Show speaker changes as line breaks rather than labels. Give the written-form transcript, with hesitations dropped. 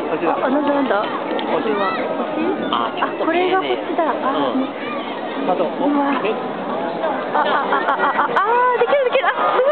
星だ。
なんだなんだ。
星。
これは星？あ、これが星だ。
あと、
うわ。できるできる。あ、す